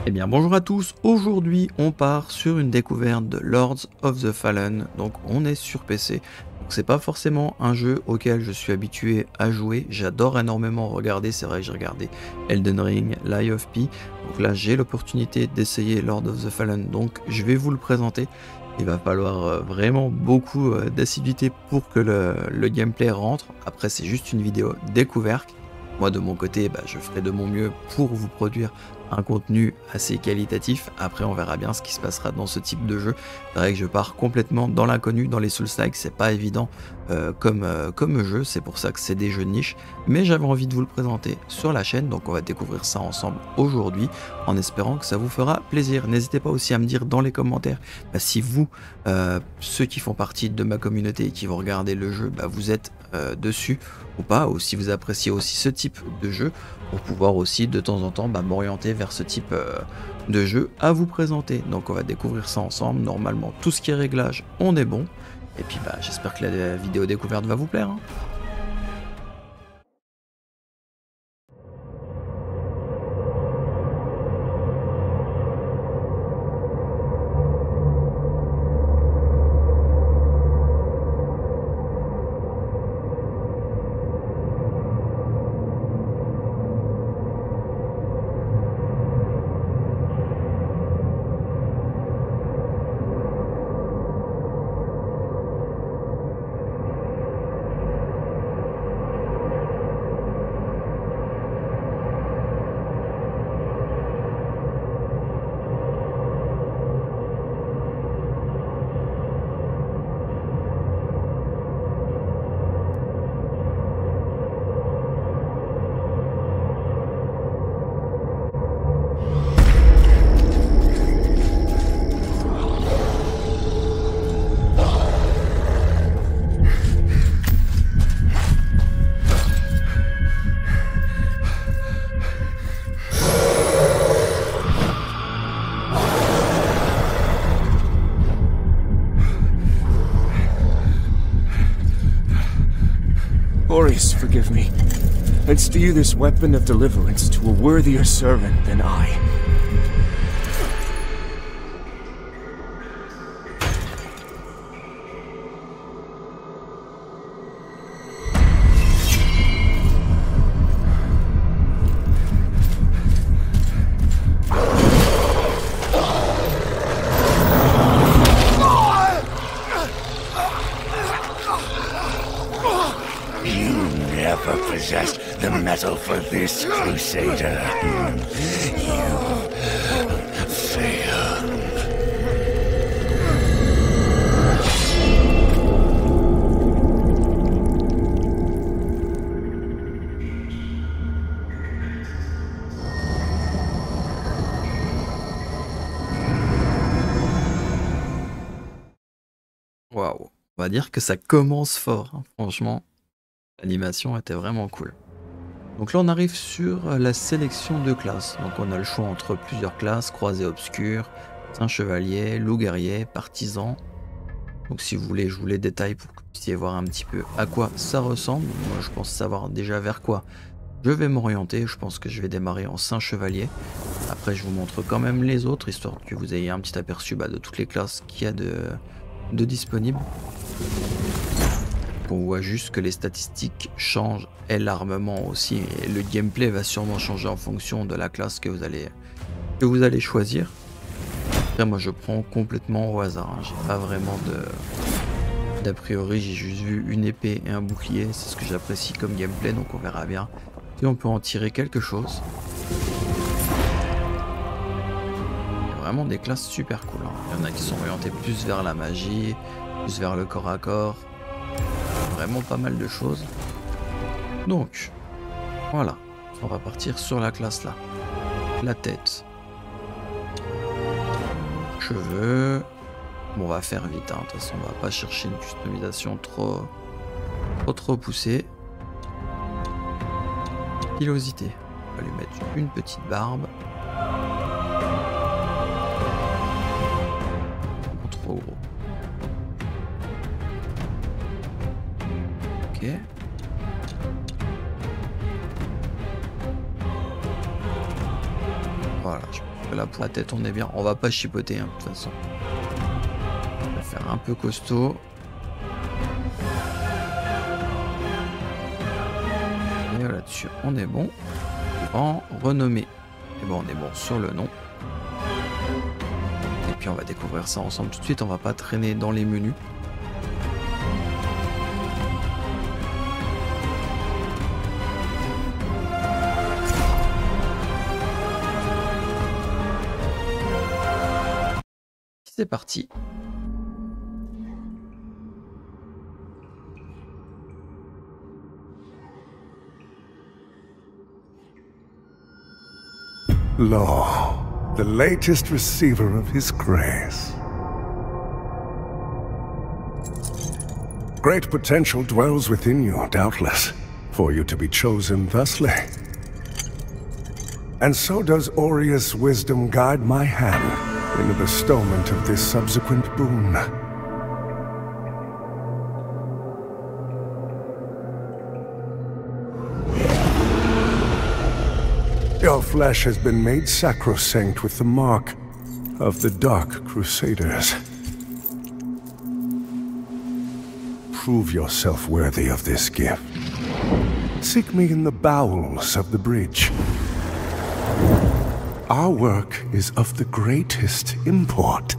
Eh bien bonjour à tous, aujourd'hui on part sur une découverte de Lords of the Fallen, donc on est sur PC. Donc c'est pas forcément un jeu auquel je suis habitué à jouer, j'adore énormément regarder, c'est vrai que j'ai regardé Elden Ring, Lies of P, donc là j'ai l'opportunité d'essayer Lords of the Fallen, donc je vais vous le présenter. Il va falloir vraiment beaucoup d'assiduité pour que le gameplay rentre, après c'est juste une vidéo découverte. Moi de mon côté, je ferai de mon mieux pour vous produire un contenu assez qualitatif. Après on verra bien ce qui se passera dans ce type de jeu. C'est vrai que je pars complètement dans l'inconnu, dans les Souls-like, c'est pas évident comme jeu, c'est pour ça que c'est des jeux de niche. Mais j'avais envie de vous le présenter sur la chaîne, donc on va découvrir ça ensemble aujourd'hui, en espérant que ça vous fera plaisir. N'hésitez pas aussi à me dire dans les commentaires si vous, ceux qui font partie de ma communauté et qui vont regarder le jeu, vous êtes dessus ou pas, ou si vous appréciez aussi ce type de jeu, pour pouvoir aussi de temps en temps m'orienter vers ce type de jeu à vous présenter. Donc on va découvrir ça ensemble. Normalement tout ce qui est réglage, on est bon, et puis j'espère que la vidéo découverte va vous plaire, hein. Boris, forgive me. I'd steer this weapon of deliverance to a worthier servant than I. Never possessed the metal for this, Crusader. You failed. Waouh, on va dire que ça commence fort, hein. Franchement, l'animation était vraiment cool. Donc là on arrive sur la sélection de classes. Donc on a le choix entre plusieurs classes: croisé obscur, saint chevalier, loup guerrier, partisan. Donc si vous voulez, je vous les détaille pour que vous puissiez voir un petit peu à quoi ça ressemble. Moi je pense savoir déjà vers quoi je vais m'orienter. Je pense que je vais démarrer en saint chevalier. Après je vous montre quand même les autres, histoire que vous ayez un petit aperçu de toutes les classes qu'il y a de disponibles. On voit juste que les statistiques changent et l'armement aussi, et le gameplay va sûrement changer en fonction de la classe que vous allez choisir. Après moi je prends complètement au hasard, hein. J'ai pas vraiment d'a priori, j'ai juste vu une épée et un bouclier, c'est ce que j'apprécie comme gameplay, donc on verra bien si on peut en tirer quelque chose. Il y a vraiment des classes super cool, hein. Il y en a qui sont orientés plus vers la magie, plus vers le corps à corps. Vraiment pas mal de choses. Donc voilà, on va partir sur la classe là. La tête, cheveux. Bon, on va faire vite, hein. De toute façon on va pas chercher une customisation trop poussée. Pilosité, on va lui mettre une petite barbe. Trop gros. Ok. Voilà, je Là pour la tête on est bien. On va pas chipoter hein, de toute façon. On va faire un peu costaud. Et là-dessus on est bon. En renommée. Et bon on est bon sur le nom. Et puis on va découvrir ça ensemble tout de suite. On va pas traîner dans les menus. C'est parti. Lo, the latest receiver of his grace. Great potential dwells within you, doubtless, for you to be chosen thusly. And so does Aureus' wisdom guide my hand in the bestowment of this subsequent boon. Your flesh has been made sacrosanct with the mark of the Dark Crusaders. Prove yourself worthy of this gift. Seek me in the bowels of the bridge. Our work is of the greatest import.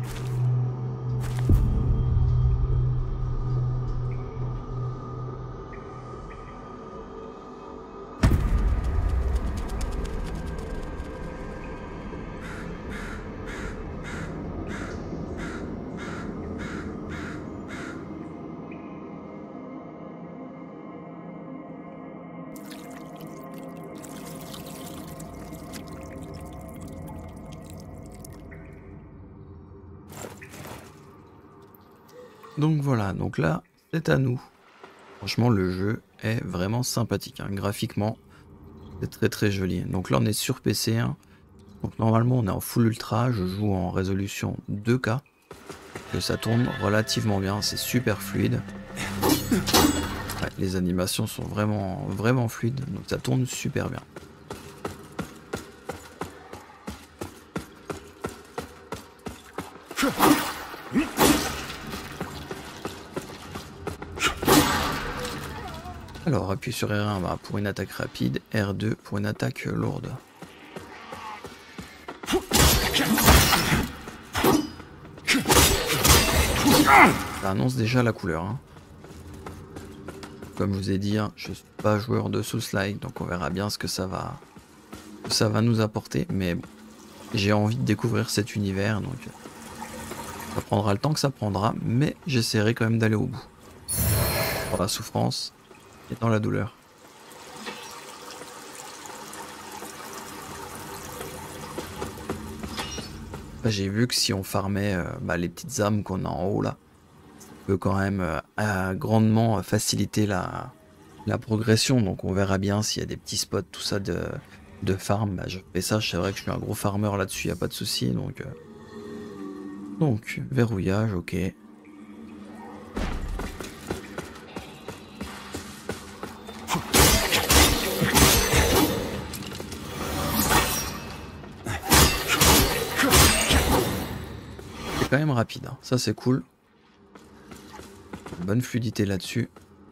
Donc voilà, donc là, c'est à nous. Franchement, le jeu est vraiment sympathique. Hein. Graphiquement, c'est très très joli. Donc là, on est sur PC. Hein. Donc normalement, on est en full ultra. Je joue en résolution 2K. Que ça tourne relativement bien. C'est super fluide. Ouais, les animations sont vraiment fluides. Donc ça tourne super bien. Alors, appuie sur R1 bah, pour une attaque rapide, R2 pour une attaque lourde. Ça annonce déjà la couleur. Hein. Comme je vous ai dit, hein, je ne suis pas joueur de Souls-like, donc on verra bien ce que ça va nous apporter. Mais j'ai envie de découvrir cet univers, donc ça prendra le temps que ça prendra, mais j'essaierai quand même d'aller au bout. Pour la souffrance. Et dans la douleur. J'ai vu que si on farmait les petites âmes qu'on a en haut là, ça peut quand même grandement faciliter la progression. Donc on verra bien s'il y a des petits spots, tout ça de farm. Bah, je fais ça, c'est vrai que je suis un gros farmer là-dessus, il n'y a pas de souci. Donc verrouillage, ok. Quand même rapide, hein. Ça c'est cool. Bonne fluidité là-dessus.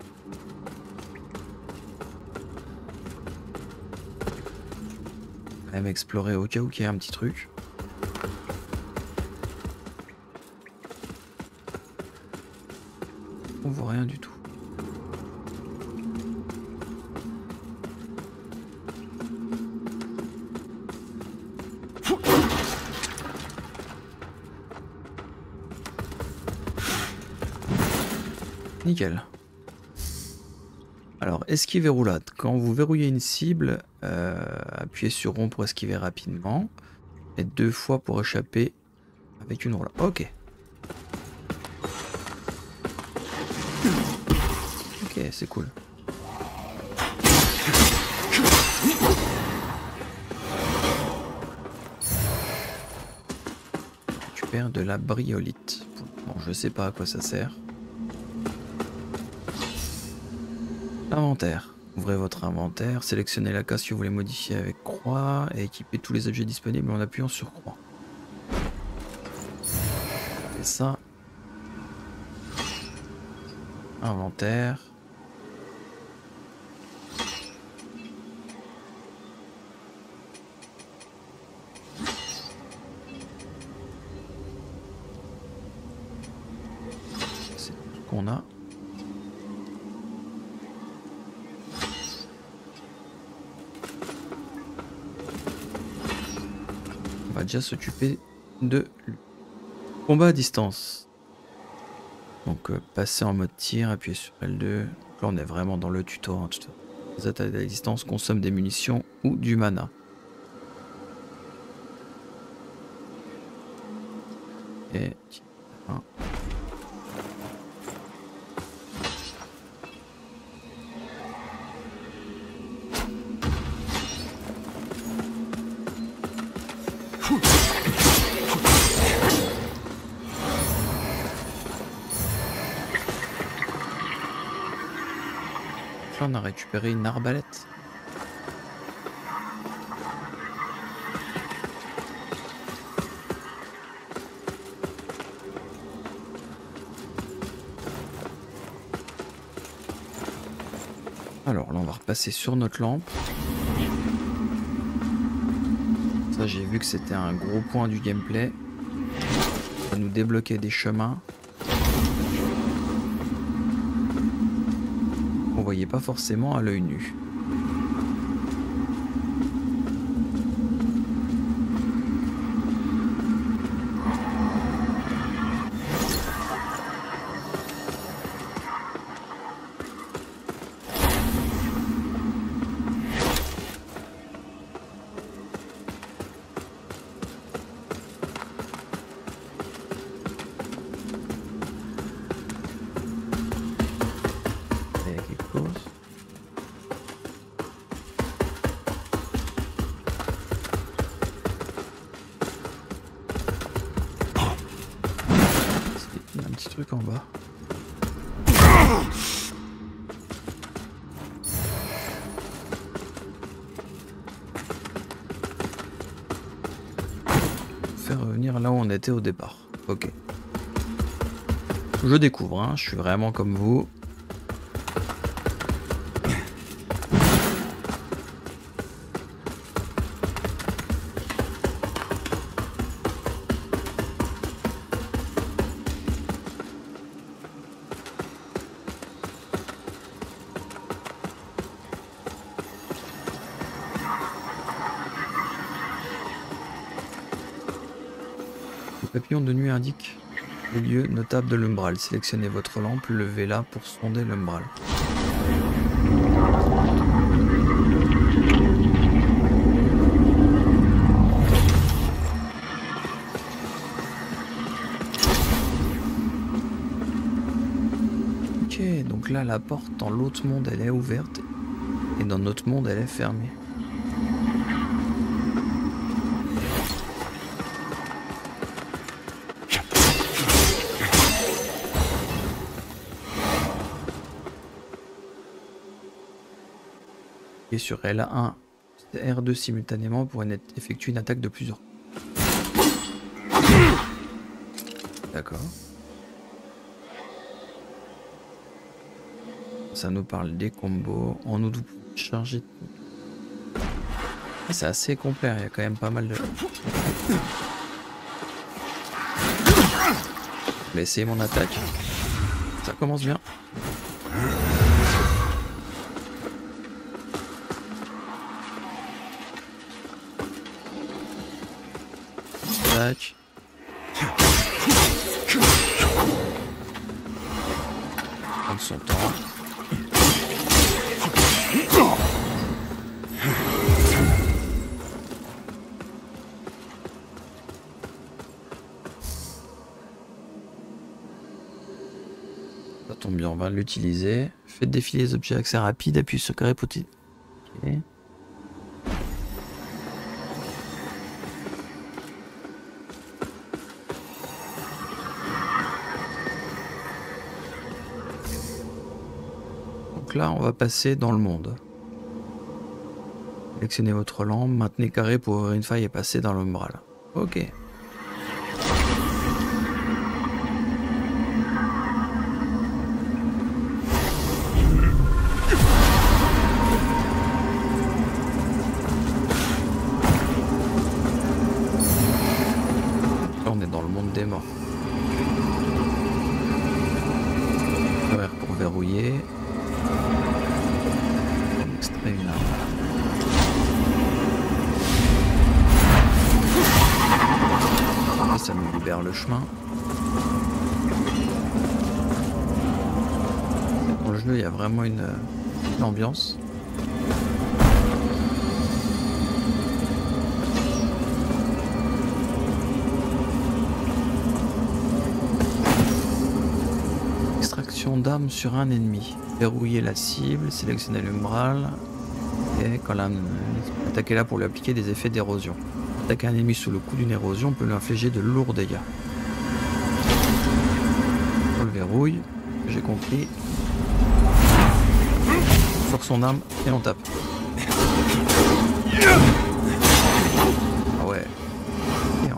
Quand même explorer au cas où il y a un petit truc. On voit rien du tout. Nickel. Alors, esquiver roulade. Quand vous verrouillez une cible, appuyez sur rond pour esquiver rapidement. Et 2 fois pour échapper avec une roulade. Ok. Ok, c'est cool. Je récupère de la briolite. Bon, je sais pas à quoi ça sert. Inventaire. Ouvrez votre inventaire, sélectionnez la case si vous voulez modifier avec croix et équipez tous les objets disponibles en appuyant sur croix. Et ça. Inventaire. C'est tout ce qu'on a. On va déjà s'occuper de lui. Combat à distance. Donc passer en mode tir, appuyer sur L2. Là on est vraiment dans le tuto. Hein, les attaques à distance consomment des munitions ou du mana. Et un. Là on a récupéré une arbalète. Alors là on va repasser sur notre lampe. Ça j'ai vu que c'était un gros point du gameplay. Ça va nous débloquer des chemins. On voyait pas forcément à l'œil nu. Truc en bas. Faire revenir là où on était au départ. Ok. Je découvre, hein, je suis vraiment comme vous. Le papillon de nuit indique les lieux notables de l'umbral. Sélectionnez votre lampe, levez-la pour sonder l'umbral. Ok, donc là la porte dans l'autre monde elle est ouverte et dans notre monde elle est fermée. Et sur L1 et R2 simultanément pour effectuer une attaque de plusieurs. D'accord. Ça nous parle des combos. On nous doit charger. C'est assez complet, il y a quand même pas mal de... Je vais essayer mon attaque. Ça commence bien. Tac. Prendre son temps. Ça tombe bien, on va l'utiliser. Faites défiler les objets accès rapide, appuyez sur carré pour... Ok. Donc là, on va passer dans le monde. Sélectionnez votre lampe, maintenez carré pour ouvrir une faille et passer dans l'umbral. Ok. Là, on est dans le monde des morts. Horaire pour verrouiller. On extrait une arme. Ça me libère le chemin. Dans le jeu, il y a vraiment une ambiance. Extraction d'armes sur un ennemi. Verrouiller la cible, sélectionner l'umbral. Et quand attaquer là pour lui appliquer des effets d'érosion. Attaquer un ennemi sous le coup d'une érosion peut lui infliger de lourds dégâts. On le verrouille, j'ai compris. Sort son arme et on tape. Ah ouais. Merde.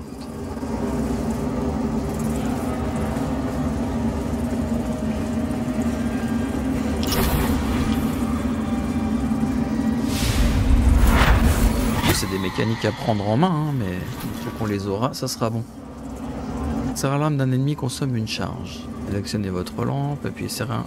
C'est des mécaniques à prendre en main, hein, mais une fois qu'on les aura, ça sera bon. Serre l'arme d'un ennemi consomme une charge. Sélectionnez votre lampe, appuyez R1.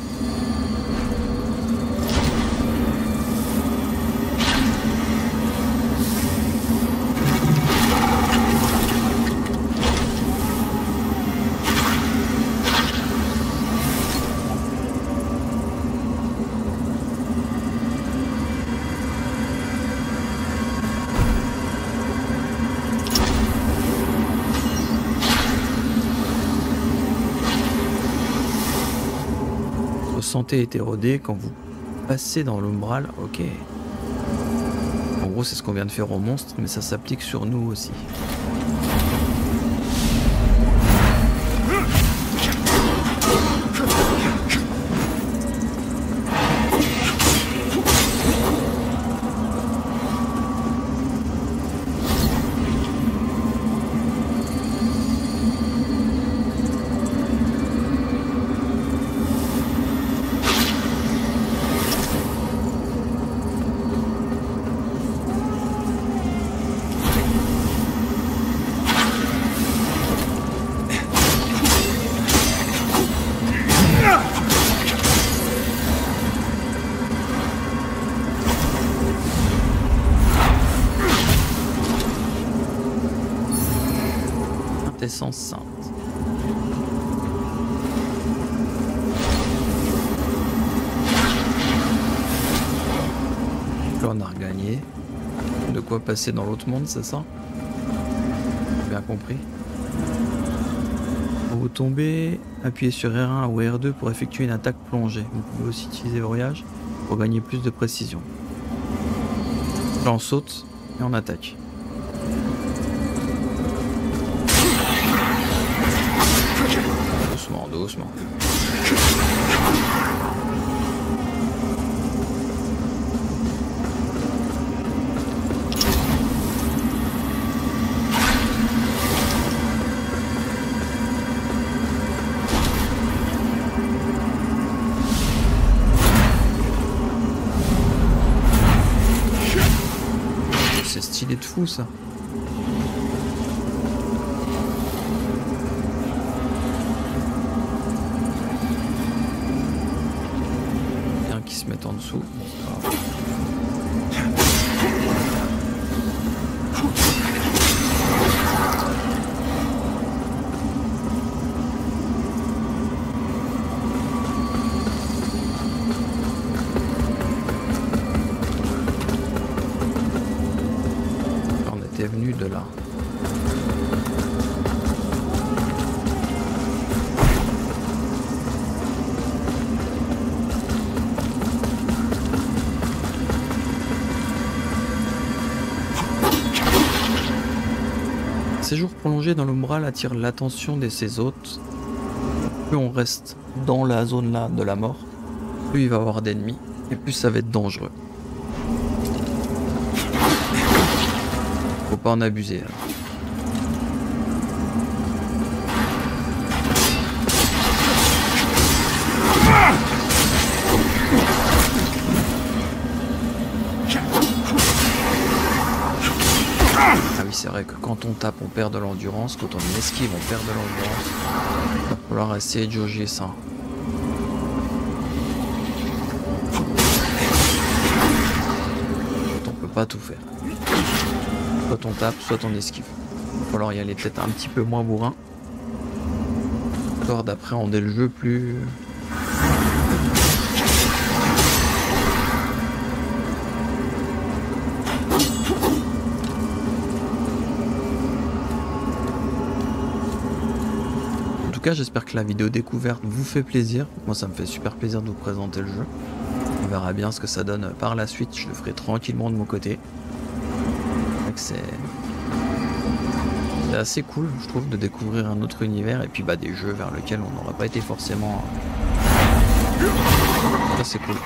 Santé est érodée quand vous passez dans l'umbral. Ok. En gros, c'est ce qu'on vient de faire au monstre, mais ça s'applique sur nous aussi. Essence sainte. Là on a regagné. De quoi passer dans l'autre monde, c'est ça? Bien compris. Pour vous tomber, appuyez sur R1 ou R2 pour effectuer une attaque plongée. Vous pouvez aussi utiliser voyage pour gagner plus de précision. Là on saute et on attaque. Doucement, doucement. C'est stylé de fou ça. Se mettre en dessous. On était venu de là. Séjour prolongé dans l'umbral attire l'attention de ses hôtes. Plus on reste dans la zone là de la mort, plus il va y avoir d'ennemis et plus ça va être dangereux. Faut pas en abuser là. Ah oui, c'est vrai que quand on tape on perd de l'endurance, quand on esquive on perd de l'endurance. Il va falloir essayer de jauger ça. On peut pas tout faire. Soit on tape, soit on esquive. Il va falloir y aller peut-être un petit peu moins bourrin. Histoire d'appréhender le jeu plus... En tout cas, j'espère que la vidéo découverte vous fait plaisir. Moi, ça me fait super plaisir de vous présenter le jeu. On verra bien ce que ça donne par la suite. Je le ferai tranquillement de mon côté. C'est assez cool, je trouve, de découvrir un autre univers et puis bah, des jeux vers lesquels on n'aurait pas été forcément... Ça, c'est cool.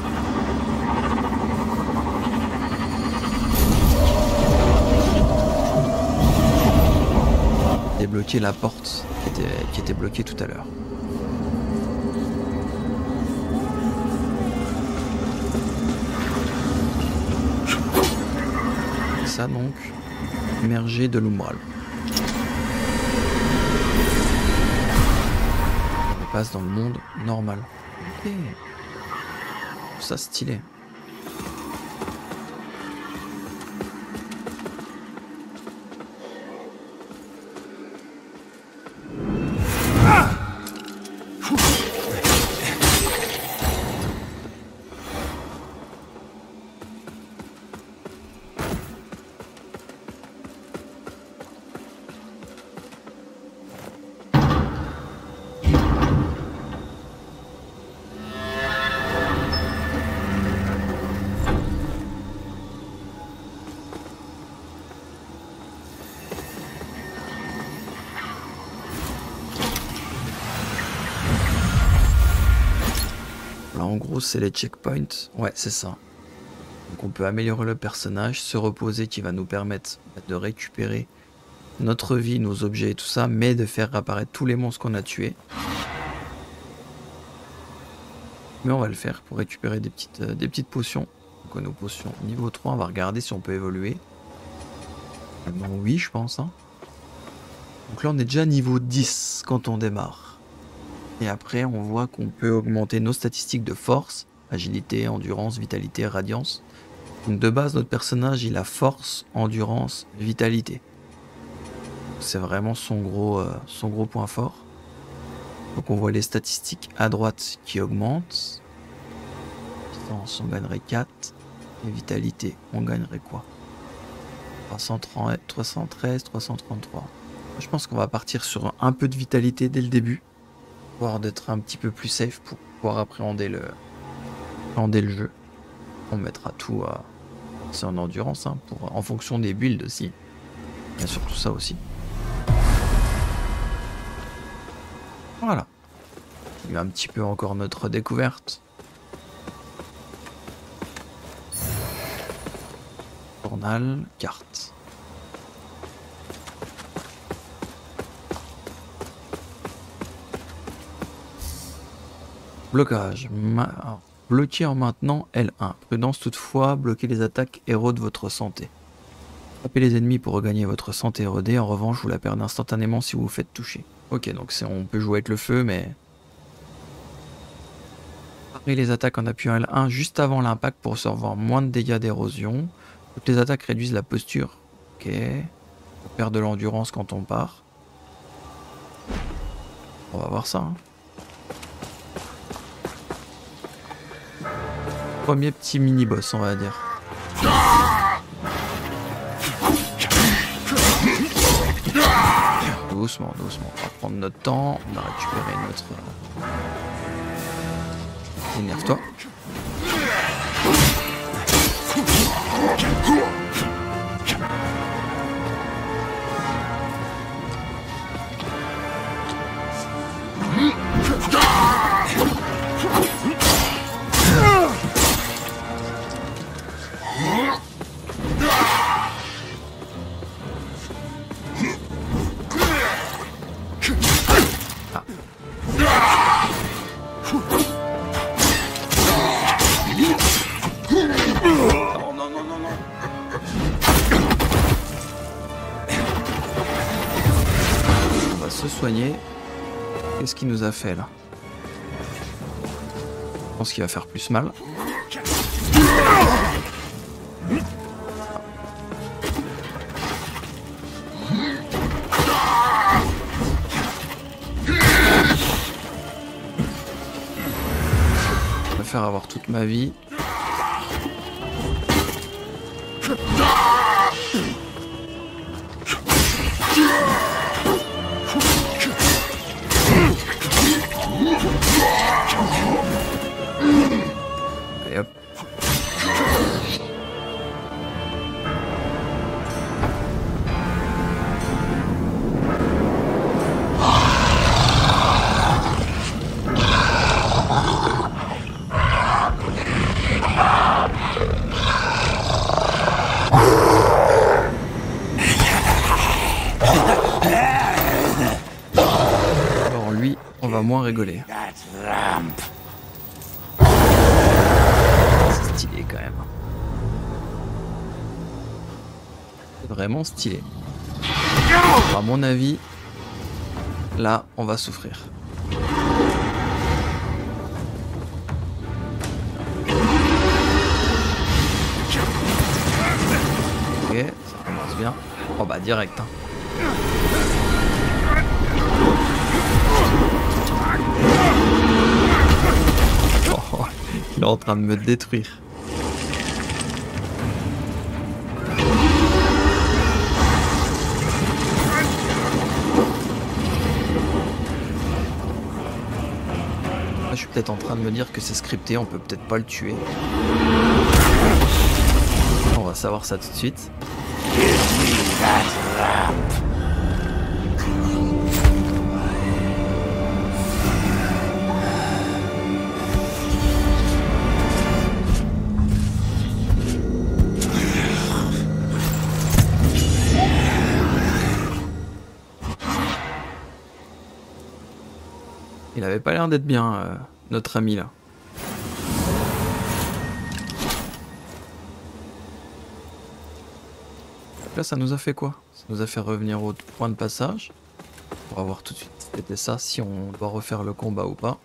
Débloquer la porte qui était bloquée tout à l'heure. Ça donc, émerger de l'umbral. On passe dans le monde normal. Ok. Ça stylé. En gros, c'est les checkpoints. Ouais, c'est ça. Donc on peut améliorer le personnage, se reposer qui va nous permettre de récupérer notre vie, nos objets et tout ça, mais de faire apparaître tous les monstres qu'on a tués. Mais on va le faire pour récupérer des petites potions. Donc nos potions niveau 3, on va regarder si on peut évoluer. Bon, oui, je pense. Hein. Donc là, on est déjà niveau 10 quand on démarre. Et après, on voit qu'on peut augmenter nos statistiques de force, agilité, endurance, vitalité, radiance. Donc de base, notre personnage, il a force, endurance, vitalité. C'est vraiment son gros point fort. Donc on voit les statistiques à droite qui augmentent. Puissance, on gagnerait 4. Et vitalité, on gagnerait quoi? 313, 333. Je pense qu'on va partir sur un peu de vitalité dès le début. Voire d'être un petit peu plus safe pour pouvoir appréhender le jeu. On mettra tout à... C'est en endurance, hein, en fonction des builds aussi. Il y a surtout ça aussi. Voilà. Il y a un petit peu encore notre découverte. Journal, carte. Blocage. Alors, bloquer en maintenant L1. Prudence toutefois, bloquer les attaques érode votre santé. Frappez les ennemis pour regagner votre santé érodée. En revanche, vous la perdez instantanément si vous vous faites toucher. Ok, donc on peut jouer avec le feu, mais... Frappez les attaques en appuyant L1 juste avant l'impact pour recevoir moins de dégâts d'érosion. Toutes les attaques réduisent la posture. Ok. On perd de l'endurance quand on part. On va voir ça, hein. Premier petit mini-boss, on va dire. Doucement, doucement. On va prendre notre temps. On va récupérer notre... Énerve-toi. se soigner. Qu'est-ce qu'il nous a fait là? Je pense qu'il va faire plus mal. Je préfère avoir toute ma vie. Allez hop. Alors lui, on va moins rigoler. C'est stylé quand même. C'est vraiment stylé. À mon avis, là, on va souffrir. Ok, ça commence bien. Oh bah direct. Hein. Oh, il est en train de me détruire. Là, je suis peut-être en train de me dire que c'est scripté, on peut peut-être pas le tuer. On va savoir ça tout de suite. Il avait pas l'air d'être bien, notre ami là. Là, ça nous a fait quoi? Ça nous a fait revenir au point de passage. On va voir tout de suite si c'était ça, si on doit refaire le combat ou pas.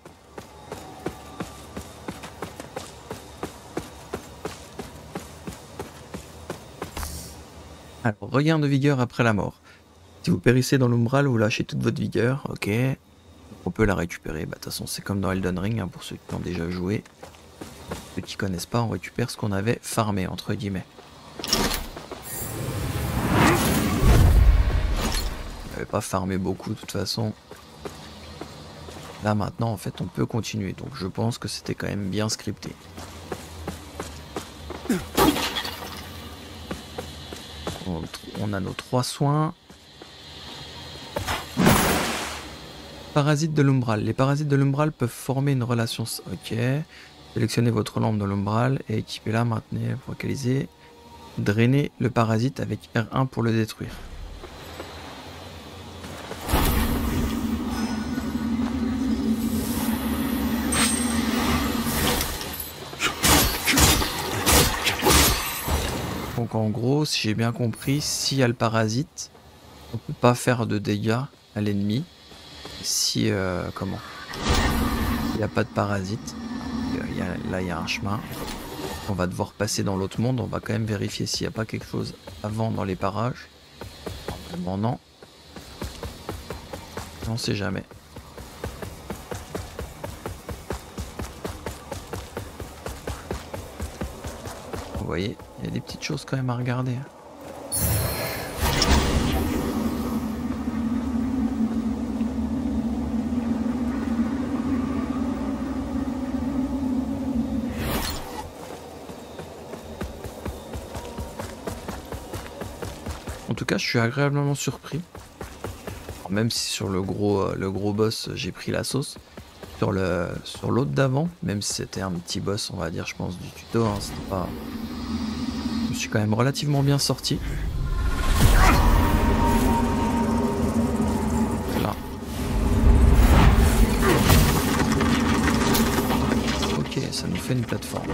Alors, regain de vigueur après la mort. Si vous périssez dans l'umbral, vous lâchez toute votre vigueur, ok. On peut la récupérer, bah de toute façon c'est comme dans Elden Ring, hein, pour ceux qui ont déjà joué. Ceux qui connaissent pas, on récupère ce qu'on avait farmé, entre guillemets. On n'avait pas farmé beaucoup de toute façon. Là maintenant en fait on peut continuer, donc je pense que c'était quand même bien scripté. On a nos 3 soins. Parasites de l'umbral. Les parasites de l'umbral peuvent former une relation... Ok. Sélectionnez votre lampe de l'umbral et équipez-la, maintenez, focalisez. Drainez le parasite avec R1 pour le détruire. Donc en gros, si j'ai bien compris, s'il y a le parasite, on peut pas faire de dégâts à l'ennemi. Si, comment? Il n'y a pas de parasite. Là, il y a un chemin. On va devoir passer dans l'autre monde. On va quand même vérifier s'il n'y a pas quelque chose avant dans les parages. Normalement, non. On sait jamais. Vous voyez, il y a des petites choses quand même à regarder. En tout cas, je suis agréablement surpris. Alors, même si sur le gros boss, j'ai pris la sauce. Sur l'autre d'avant, même si c'était un petit boss, on va dire, je pense, du tuto, hein, c'était pas... Je me suis quand même relativement bien sorti. Là. Ok, ça nous fait une plateforme.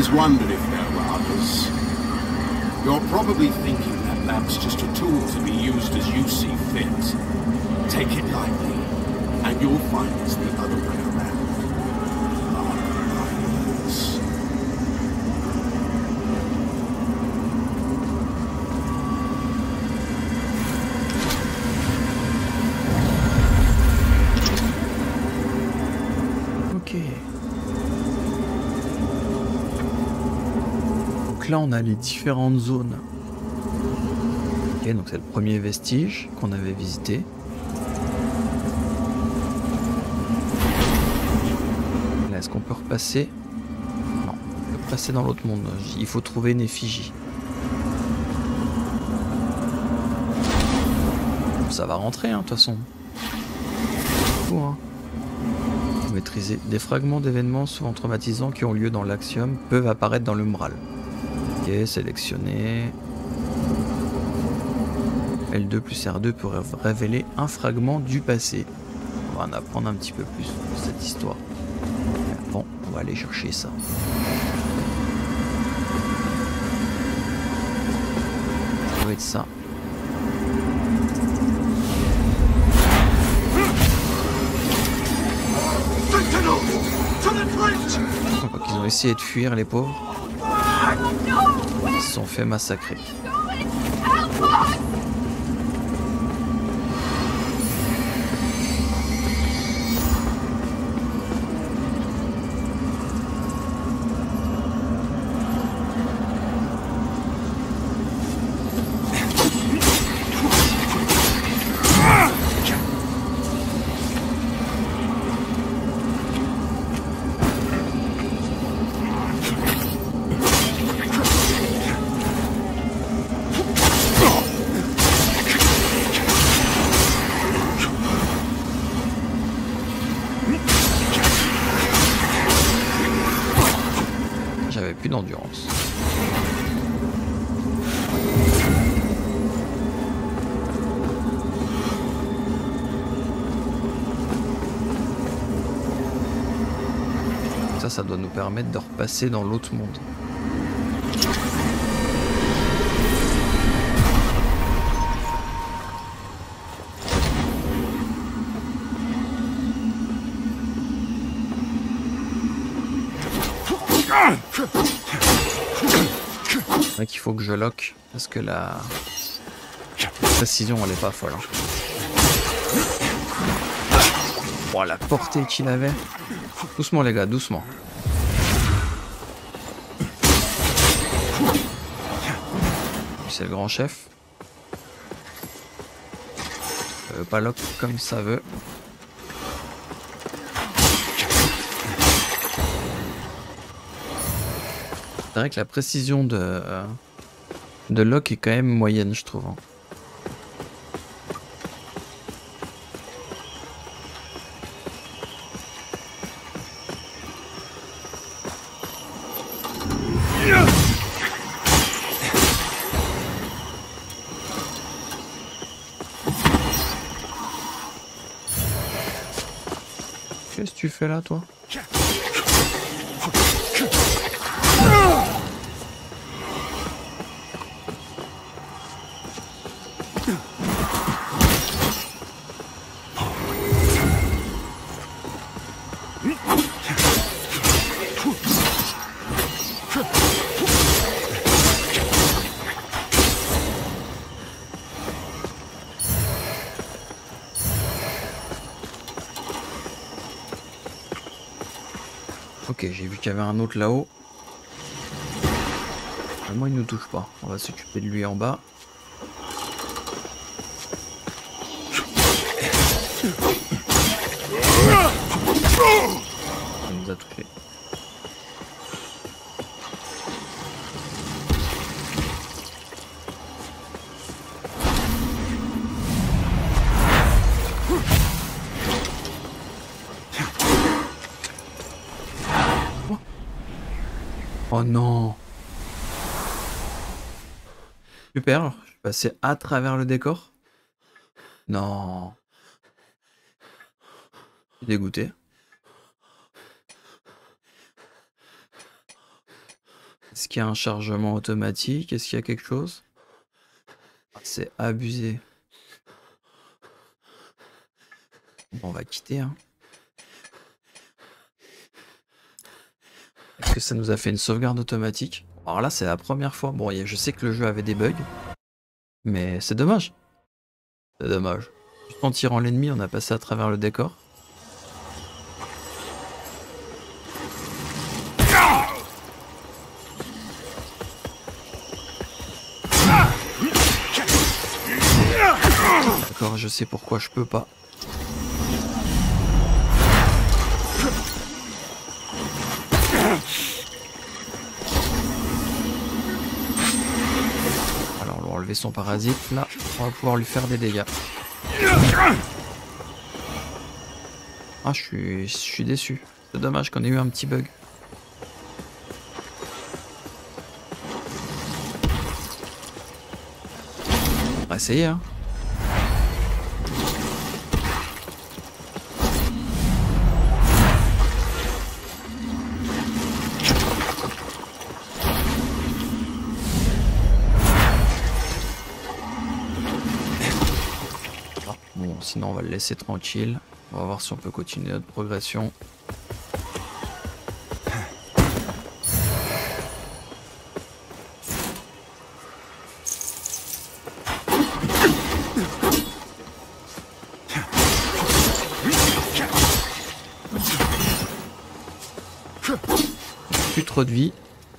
always wondered if there were others. You're probably thinking that map's just a tool to be used as you see fit. Take it lightly, and you'll find it's the other way around. Lies. Ok. Donc là, on a les différentes zones. Ok, donc c'est le premier vestige qu'on avait visité. Là, est-ce qu'on peut repasser? Non, on peut passer dans l'autre monde. Il faut trouver une effigie. Ça va rentrer, hein, de toute façon. Tout, hein. Maîtriser. Des fragments d'événements souvent traumatisants qui ont lieu dans l'Axiom peuvent apparaître dans l'umbral. Ok, sélectionner. L2 plus R2 peut révéler un fragment du passé. On va en apprendre un petit peu plus sur cette histoire. Bon, on va aller chercher ça. Ça doit être ça. Donc, ils ont essayé de fuir, les pauvres. Ils se sont fait massacrer. J'avais plus d'endurance. Ça doit nous permettre de repasser dans l'autre monde. C'est vrai qu'il faut que je lock parce que la précision elle est pas folle. Hein. Oh, la portée qu'il avait. Doucement les gars, doucement. C'est le grand chef. Pas lock comme ça veut. C'est vrai que la précision de lock est quand même moyenne, je trouve. Hein. Qu'est-ce que tu fais là, toi? Ok, j'ai vu qu'il y avait un autre là-haut. Moi, il ne nous touche pas. On va s'occuper de lui en bas. Il nous a touché. Oh non. Super, je suis passé à travers le décor. Non. Je suis dégoûté. Est-ce qu'il y a un chargement automatique? Est-ce qu'il y a quelque chose? Ah, c'est abusé. Bon, on va quitter, hein. Est-ce que ça nous a fait une sauvegarde automatique? Alors là, c'est la première fois. Bon, je sais que le jeu avait des bugs, mais c'est dommage. C'est dommage. Juste en tirant l'ennemi, on a passé à travers le décor. D'accord, je sais pourquoi je peux pas. Alors on va enlever son parasite, là, on va pouvoir lui faire des dégâts. Ah, je suis déçu. C'est dommage qu'on ait eu un petit bug. On va essayer, hein. Bon, sinon on va le laisser tranquille. On va voir si on peut continuer notre progression. Plus trop de vie.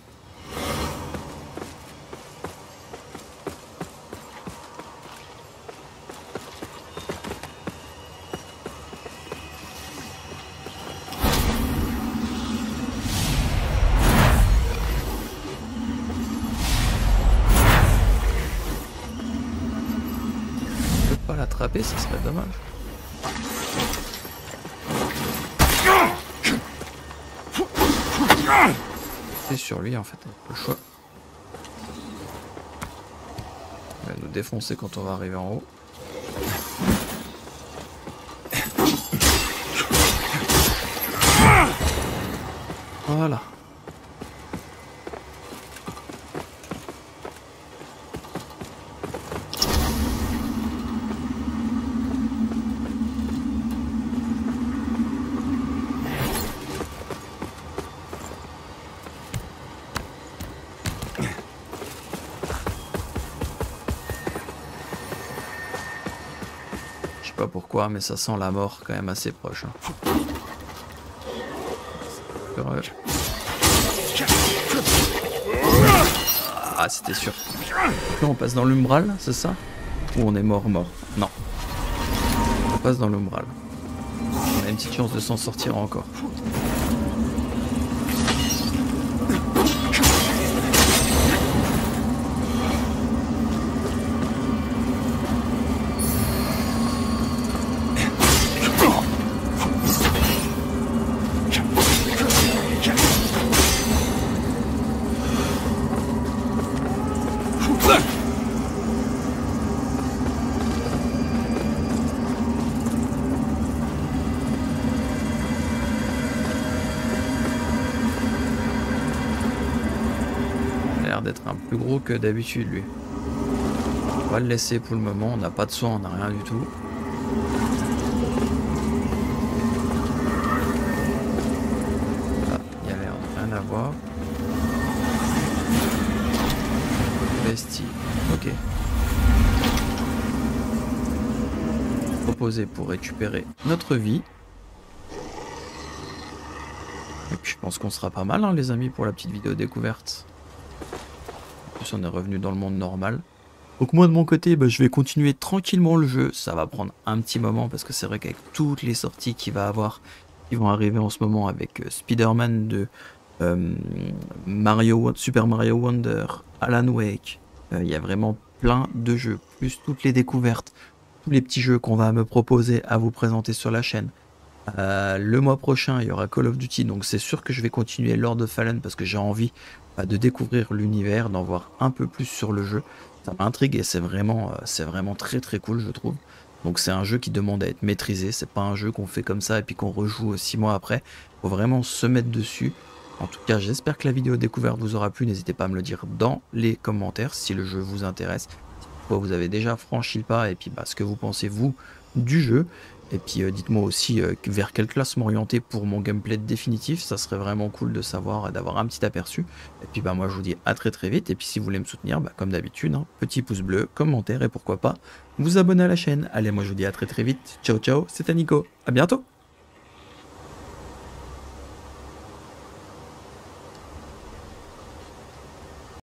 L'attraper, ça serait dommage. C'est sur lui en fait, le choix. Il va nous défoncer quand on va arriver en haut. Voilà. Pas pourquoi, mais ça sent la mort quand même assez proche. Hein. Ah, c'était sûr. Là, on passe dans l'umbral, c'est ça? Ou on est mort? Non. On passe dans l'umbral. On a une petite chance de s'en sortir encore. D'être un plus gros que d'habitude lui. On va le laisser pour le moment, on n'a pas de soin, on n'a rien du tout. Ah, il y a l'air de rien à voir. Vestie, ok. Proposé pour récupérer notre vie. Et puis je pense qu'on sera pas mal hein, les amis pour la petite vidéo découverte. On est revenu dans le monde normal. Donc moi de mon côté, je vais continuer tranquillement le jeu. Ça va prendre un petit moment parce que c'est vrai qu'avec toutes les sorties qu'il va avoir, qui vont arriver en ce moment avec Spider-Man de Super Mario Wonder, Alan Wake, il y a vraiment plein de jeux, plus toutes les découvertes, tous les petits jeux qu'on va me proposer à vous présenter sur la chaîne. Le mois prochain, il y aura Call of Duty, donc c'est sûr que je vais continuer Lord of Fallen parce que j'ai envie de découvrir l'univers, d'en voir un peu plus sur le jeu. Ça m'intrigue et c'est vraiment très très cool je trouve. Donc c'est un jeu qui demande à être maîtrisé, c'est pas un jeu qu'on fait comme ça et puis qu'on rejoue 6 mois après. Faut vraiment se mettre dessus En tout cas, j'espère que la vidéo découverte vous aura plu. N'hésitez pas à me le dire dans les commentaires si le jeu vous intéresse. Si vous avez déjà franchi le pas et puis ce que vous pensez vous du jeu. Et puis dites-moi aussi vers quelle classe m'orienter pour mon gameplay définitif. Ça serait vraiment cool de savoir et d'avoir un petit aperçu. Et puis moi je vous dis à très vite. Et puis si vous voulez me soutenir, comme d'habitude, petit pouce bleu, commentaire et pourquoi pas vous abonner à la chaîne. Allez, moi je vous dis à très vite. Ciao ciao, c'était Nico. À bientôt.